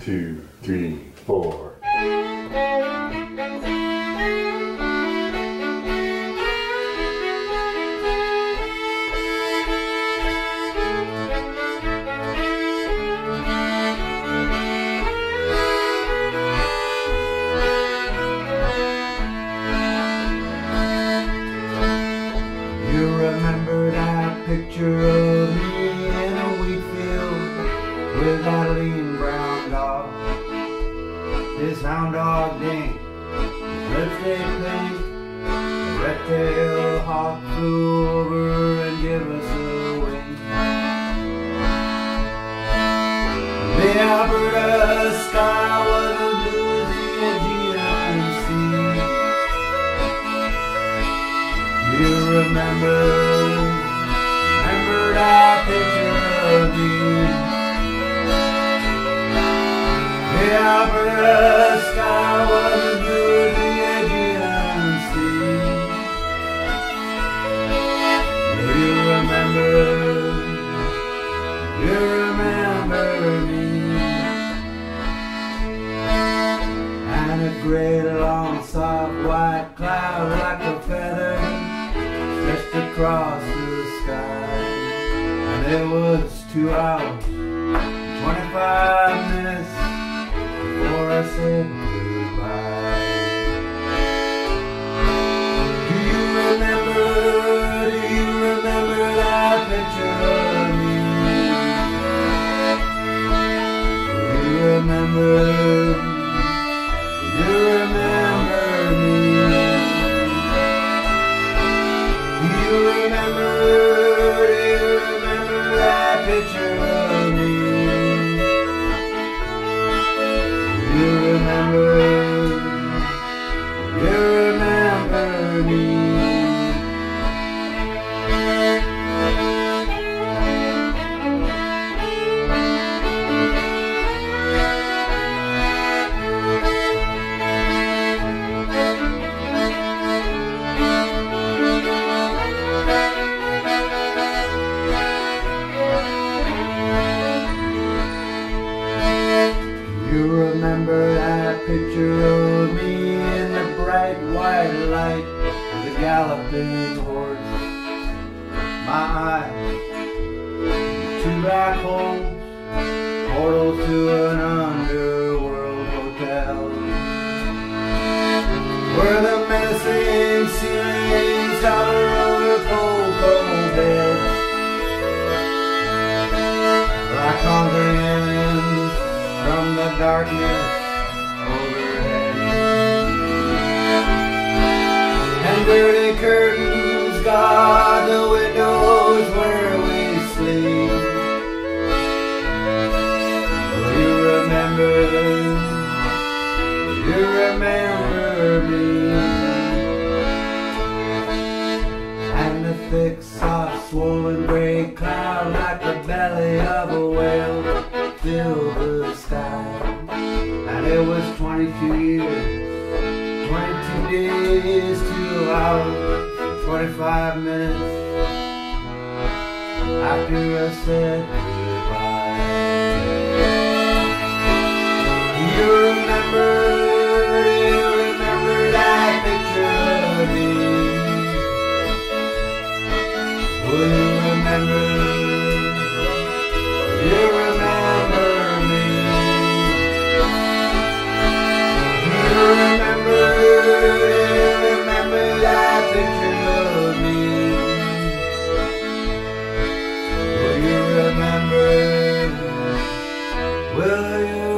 2, 3, 4. You remember that picture of me in a wheat field with that lean brown dog, his hound dog Dink, his lipstick pink, a red-tailed hawk flew over and gave us a wing. The Alberta sky was as blue as the Aegean Sea. You remember that picture of me. The Alberta sky was as blue as the Aegean Sea. You remember me. And a great long soft white cloud like a feather stretched across the sky, and it was 2 hours, 25 minutes before I said goodbye. Do you remember that picture of me? Do you remember me? Do you remember that picture of me? Do you remember me? You remember that picture of me in the bright white light of the galloping horse? My eyes, 2 black holes, portals to an underworld hotel, where the menacing ceilings tower over cold, cold beds, like conquering aliens from the darkness overhead. And dirty curtains guard the windows where we sleep. Will you remember me? And the thick, soft, swollen gray cloud like the belly of a whale filled the sky. And it was 22 years, 22 days, 2 hours, 25 minutes after I said goodbye. Do you remember that picture of me? Will you remember me? Do you remember that picture of me? Will you remember? Will you